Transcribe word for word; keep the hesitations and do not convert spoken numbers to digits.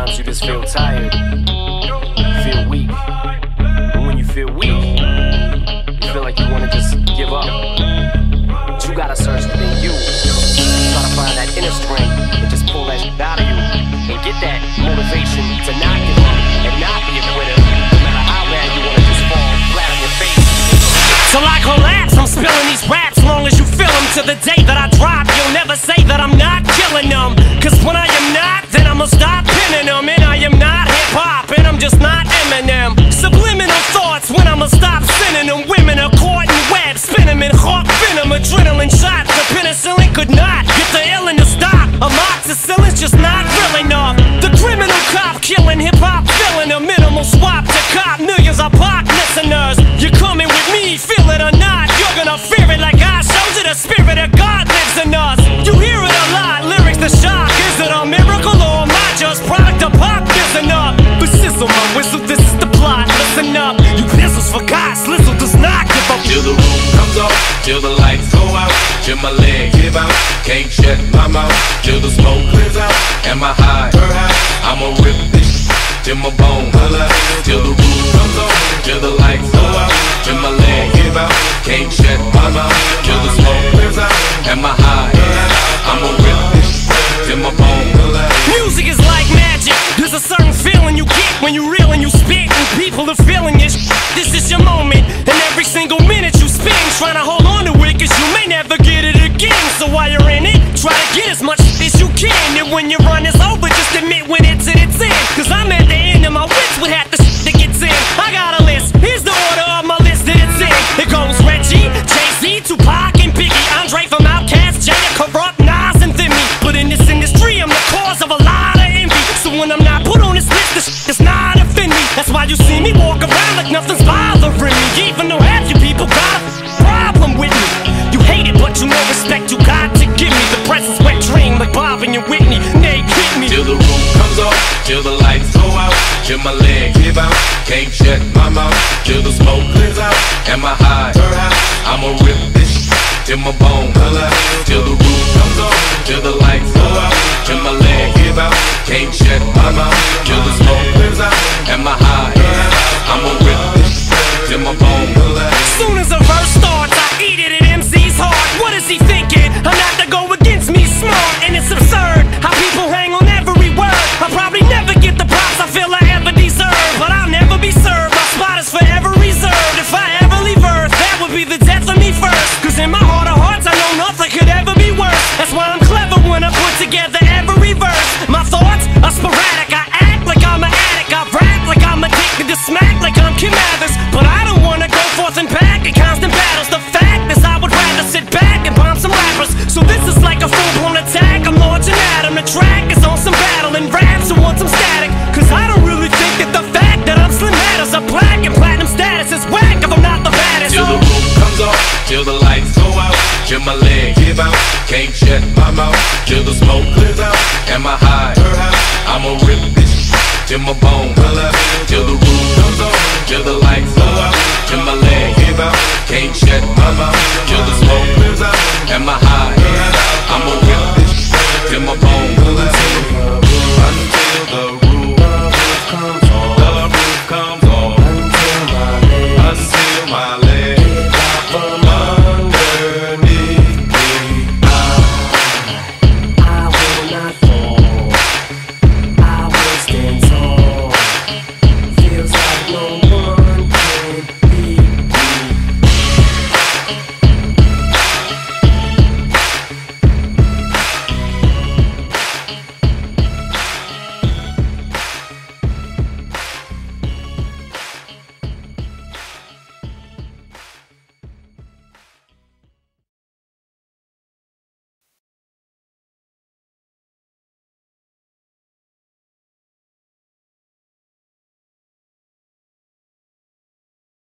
Sometimes you just feel tired, feel weak. And when you feel weak, you feel like you want to just give up. But you gotta search within you. Try to find that inner strength and just pull that shit out of you. And get that motivation to not give up and not be a quitter. No matter how bad you want to just fall flat on your face. Till I collapse, I'm spilling these raps. Long as you feel them, to the day that I drop, you'll never say that I'm not killing them. Cause when I am not, then I'ma stop pinning them. And I am not hip-hop, and I'm just not Eminem. Subliminal thoughts when I'ma stop sending them. Women are caught in webs, spin them in hawk venom. Adrenaline shots, the penicillin could not get the illin to stop. Amoxicillin's just not real enough. The criminal cop killing hip-hop, filling a minimal swap to cop millions of pop listeners. You're coming with me, feel it or not, you're gonna fear it like I showed you. The spirit of God lives in us. You hear it a lot, lyrics the shock. Is it a miracle or am I just product of pop? Listen up, the sizzle, my whistle, this is the plot. Listen up, you pistols for God, Slizzle does not give up. Till the roof comes off, till the lights go out, till my leg give out, can't shut my mouth, till the smoke clears out, and my high, I'ma rip this till my bone holla, till the roof comes off, till the lights go out, till my leg give out, can't shut my mouth, till the smoke clears out, and my high, I'ma rip this till my bone holla. Music is like magic. There's a certain feeling you get when you reel and you spit, and people are feeling it. This is your moment, and every single minute you spend trying to hold on to it, cause you may never get it again. So while you're in it, try to get as much as you can. And when your run is over, just admit when it's in its end. Cause I'm at the end of my wits with half the shit that gets in. I got a list, here's the order of my list that it's in. It goes Reggie, Jay-Z, Tupac, and Biggie, Andre from Outkast, Jay, Corrupt, Nas, and Thimmy. But in this industry, I'm the cause of a lot of envy. So when I'm not put on this list, this shit does not offend me. That's why you see me walk around like nothing's bothering me. Even though half you people got a problem with me. You hate it, but you know respect you got to give me. The presence wet dream like Bob and your Whitney. Nay, hit me. Till the roof comes off, till the lights go out, till my leg give out, can't shut my mouth, till the smoke clears out, and my high, I'ma rip this till my bone holla, till the roof comes off, till the lights go out, till my leg give out, can't shut my mouth, till the smoke clears out, and my high, I'ma rip this till my bone holla. Soon as a verse starts, I eat it at M C's heart. What is he thinking? I'm not to go against me, smart, and it's absurd how people hang on every word. I'll probably never get the props I feel I ever deserve, but I'll never be served. My spot is forever reserved. If I ever leave Earth, that would be the death of me first. Cause in my heart of hearts, I know nothing could ever be worse. That's why I'm clever when I put together every verse. My thoughts are sporadic. I act like I'm an addict. I rap like I'm addicted to smack like I'm Kim Mathers. But I don't wanna go forth and back in constant battles. The fact is I would rather sit back and bomb some rappers. So this is like a full-blown attack. I'm launching at him. The track is on some battle and raps who want some static. Cause I don't really think that the fact that I'm Slim matters. A black and platinum status is whack if I'm not the baddest. Till the roof comes off, till the lights go out, till my leg give out, can't shut my mouth, till the smoke clears out, and my high, I'ma rip this till my bone holla, till the roof comes off, till the lights go out, till my leg give out, can't shut my mouth,